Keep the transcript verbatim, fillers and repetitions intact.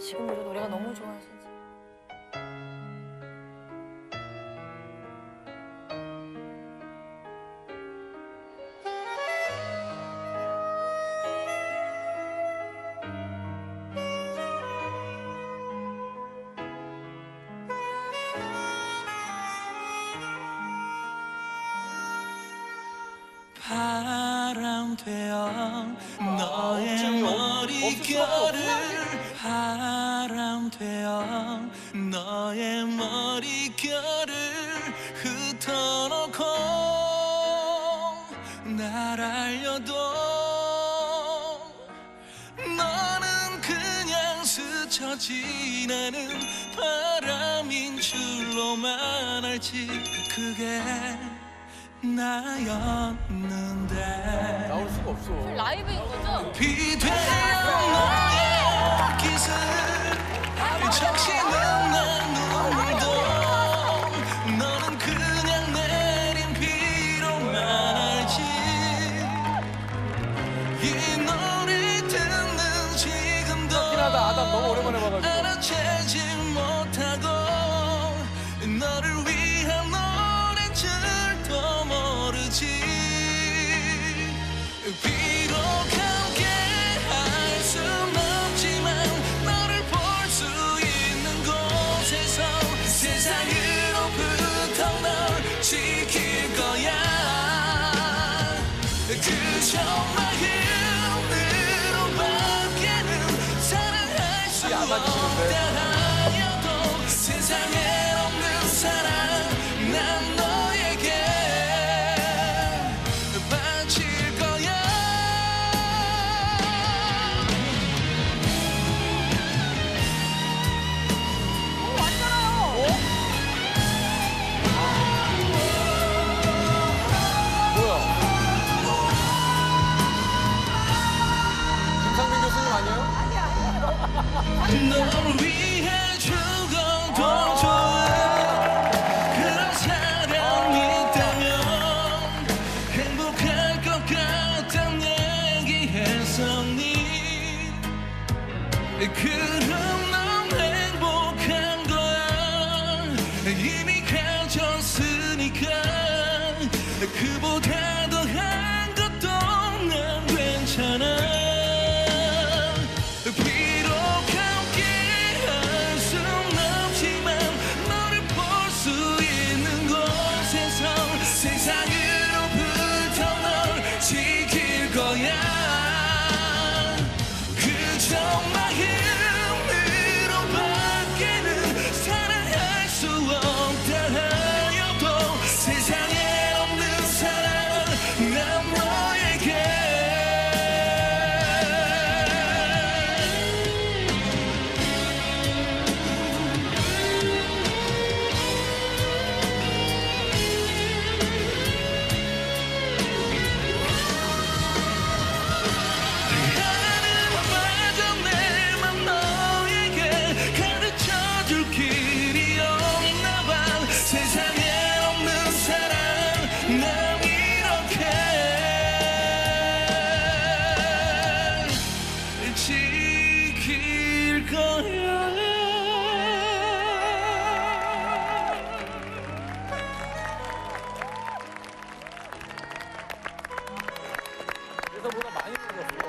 지금도 노래가 너무 좋아요, 진짜. 바람 되어 너의 머릿결을 바람 되어 너의 머릿결을 흩어놓고 날 알려도 너는 그냥 스쳐 지나는 바람인 줄로만 알지 그게 나였는데 나올 수가 없어. 라이브인 거죠? 비되어 너의 옷깃을 적시는 난 눈물도 너는 그냥 내린 비로만 알지 이 노래 듣는 지금도 하다 아담 너무 오랜만에 봐가지고 알아채지 못하고 너를 위한 노래인 줄도 모르지 비록 함께 할 순 없지만 너를 볼 수 있는 곳에서 세상으로부터 널 지킬 거야 그저 마음으로밖에는 사랑할 수 없다 하여도 세상에 없는 사랑 난 너에게 바칠 거야 뭐야? 김상민 교수님 아니에요? 널 위해 죽어도 좋아 그런 사랑이 있다면 행복할 것 같단 얘기했었니 그럼 넌 행복한 거야 이미 가졌으니까 그보다 더한 것도 난 괜찮아 비록 함께 할 순 없지만 너를 볼 수 있는 곳에서 세상으로부터 널 지킬 거야 그저 마음으로밖에는 사랑할 수 없다 하여도 세상에 없는 사랑 난 너에게 하늘마저 내 맘 너에게 가르쳐줄 길이 없나 봐 세상에 없는 사랑 난 이렇게 지킬 거야 예상보다 많이 불렀어.